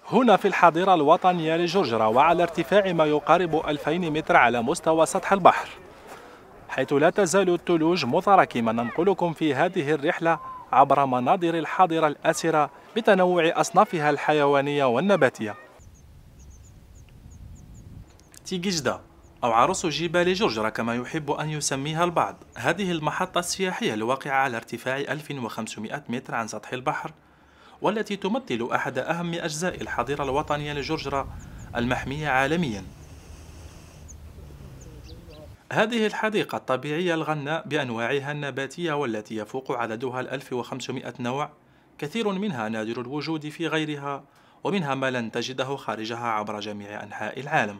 هنا في الحظيرة الوطنية لجرجرة، وعلى ارتفاع ما يقارب 2000 متر على مستوى سطح البحر، حيث لا تزال الثلوج متراكمة. ننقلكم في هذه الرحلة عبر مناظر الحظيرة الآسرة بتنوع أصنافها الحيوانية والنباتية. تيجيجدا أو عروس جبال جرجرة كما يحب أن يسميها البعض، هذه المحطة السياحية الواقعة على ارتفاع 1500 متر عن سطح البحر، والتي تمثل أحد أهم أجزاء الحظيرة الوطنية لجرجرة المحمية عالميا. هذه الحديقة الطبيعية الغناء بأنواعها النباتية والتي يفوق عددها 1500 نوع، كثير منها نادر الوجود في غيرها، ومنها ما لن تجده خارجها عبر جميع أنحاء العالم.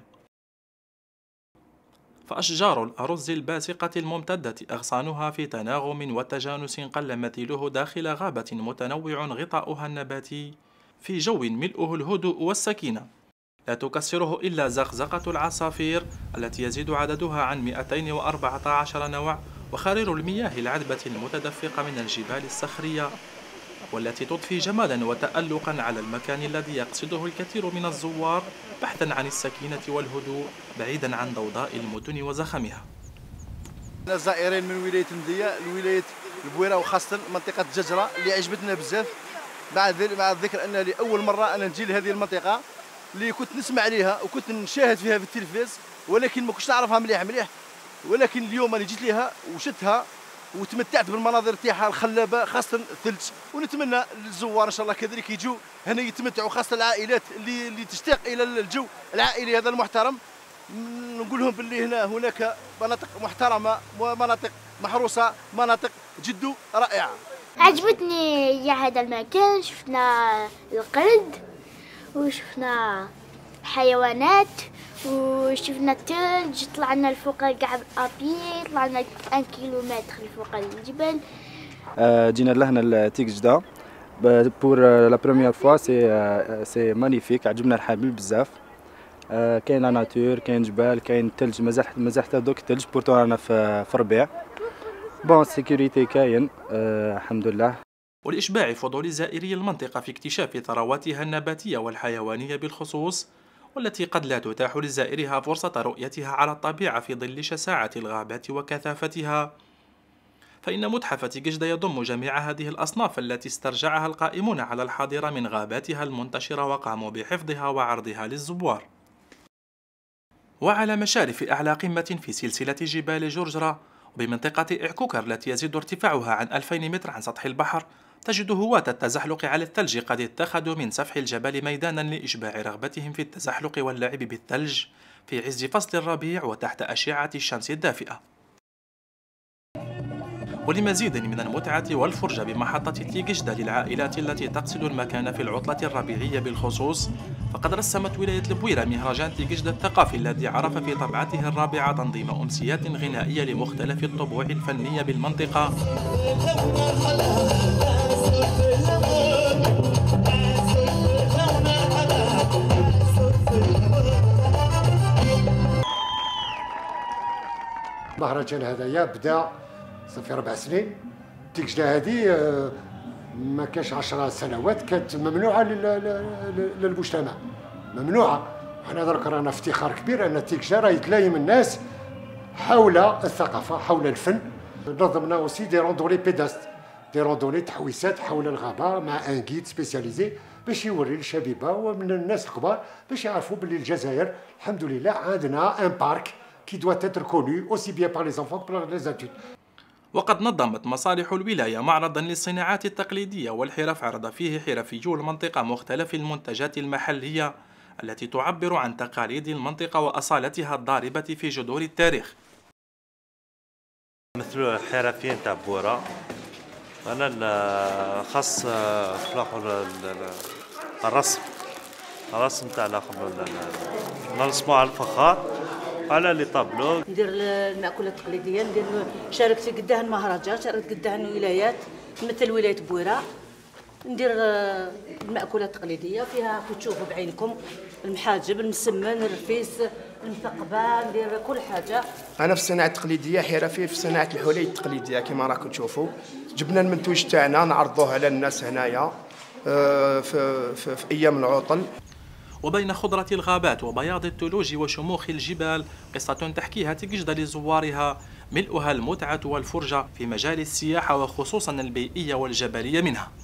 فأشجار الأرز الباسقة الممتدة أغصانها في تناغم وتجانس قل مثيله داخل غابة متنوع غطاؤها النباتي في جو ملؤه الهدوء والسكينة، لا تكسره إلا زقزقة العصافير التي يزيد عددها عن 214 نوع، وخرير المياه العذبة المتدفقة من الجبال الصخرية، والتي تضفي جمالا وتألقا على المكان الذي يقصده الكثير من الزوار بحثا عن السكينة والهدوء بعيدا عن ضوضاء المدن وزخمها. الزائرين من ولاية المدية لولاية البويرة، وخاصة منطقة جرجرة اللي عجبتنا بزاف، مع الذكر أن لأول مرة أنا نجي لهذه المنطقة اللي كنت نسمع عليها وكنت نشاهد فيها في التلفاز، ولكن ما كنتش نعرفها مليح، ولكن اليوم أنا جيت ليها وشتها وتمتعت بالمناظر تاعها الخلابه، خاصه الثلج. ونتمنى للزوار ان شاء الله كذلك يجوا هنا يتمتعوا، خاصه العائلات اللي تشتاق الى الجو العائلي هذا المحترم. نقول لهم باللي هناك مناطق محترمه ومناطق محروسه، مناطق جد رائعه. عجبتني يا هذا المكان، شفنا القرد وشفنا حيوانات وشفنا الثلج، طلعنا لفوق كاع ابي، طلعنا 1 كيلومتر لفوق الجبل. جينا لهنا لتيجيجدا بور لا بروميير فوا، سي مانيفيك، عجبنا الحبيب بزاف. كاين لا ناتور، كاين جبال، كاين الثلج، مازال حتى دوك الثلج، بورتو رانا في الربيع. بون سيكوريتي كاين الحمد لله. ولإشباع فضول زائري المنطقة في اكتشاف ثرواتها النباتية والحيوانية بالخصوص، والتي قد لا تتاح لزائرها فرصة رؤيتها على الطبيعة في ظل شساعة الغابات وكثافتها، فإن متحف تيجيجدا يضم جميع هذه الأصناف التي استرجعها القائمون على الحظيرة من غاباتها المنتشرة وقاموا بحفظها وعرضها للزوار. وعلى مشارف أعلى قمة في سلسلة جبال جرجرة وبمنطقة إعكوكر التي يزيد ارتفاعها عن 2000 متر عن سطح البحر، تجد هواة التزحلق على الثلج قد اتخذوا من سفح الجبل ميدانا لإشباع رغبتهم في التزحلق واللعب بالثلج في عز فصل الربيع وتحت أشعة الشمس الدافئة. ولمزيد من المتعة والفرجة بمحطة تيجيجدا للعائلات التي تقصد المكان في العطلة الربيعية بالخصوص، فقد رسمت ولاية البويرة مهرجان تيجيجدا الثقافي الذي عرف في طبعته الرابعة تنظيم أمسيات غنائية لمختلف الطبوع الفنية بالمنطقة، المهرجان هذايا بدا صافي 4 سنين. تيجيجدا هذه ما كاش 10 سنوات كانت ممنوعه للمجتمع، ممنوعه. حنا درك رانا افتخار كبير ان تيجيجدا راه يتلايم الناس حول الثقافه، حول الفن. نظمنا اوسي دي روندوني بيداست، دي روندوني تحويسات حول الغابه مع ان جيد سبيسياليزي باش يوري للشبيبه ومن الناس الكبار باش يعرفوا باللي الجزائر الحمد لله عندنا ان بارك qui doit être connu aussi bien par les enfants que par les adultes. وقد نظمت مصالح الولاية معرضا للصناعات التقليدية والحرف، عرض فيه حرفيو المنطقة مختلف المنتجات المحلية التي تعبر عن تقاليد المنطقة وأصالتها الضاربة في جذور التاريخ. مثل الحرفيين تاع بورا، أنا خاص في الرسم تاع نرسمو على الفخار على لي طابلو. ندير المأكولات التقليدية، ندير شاركت قداه المهرجان، شاركت قداه الولايات مثل ولاية بويرة. ندير المأكولات التقليدية فيها كتشوفوا بعينكم المحاجب، المسمن، الرفيس، المثقبة، ندير كل حاجة. أنا في الصناعة التقليدية حرفي في صناعة الحلي التقليدية كما راكم تشوفوا. جبنا المنتوج تاعنا نعرضوه على الناس هنايا في أيام العطل. وبين خضرة الغابات وبياض الثلوج وشموخ الجبال قصة تحكيها تيكجدا لزوارها ملؤها المتعة والفرجة في مجال السياحة وخصوصا البيئية والجبلية منها.